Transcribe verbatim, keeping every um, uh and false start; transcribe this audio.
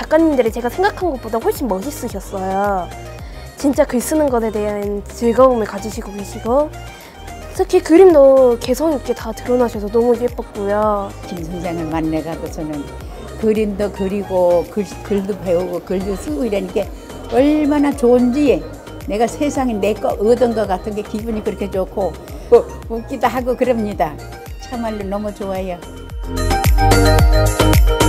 작가님들이 제가 생각한 것보다 훨씬 멋있으셨어요. 진짜 글 쓰는 것에 대한 즐거움을 가지시고 계시고 특히 그림도 개성 있게 다 드러나셔서 너무 예뻤고요. 김 선생을 만나가고 저는 그림도 그리고 글, 글도 배우고 글도 쓰고 이러니까 얼마나 좋은지 내가 세상에 내 거 얻은 것 같은 게 기분이 그렇게 좋고 뭐 웃기도 하고 그럽니다. 참말로 너무 좋아요.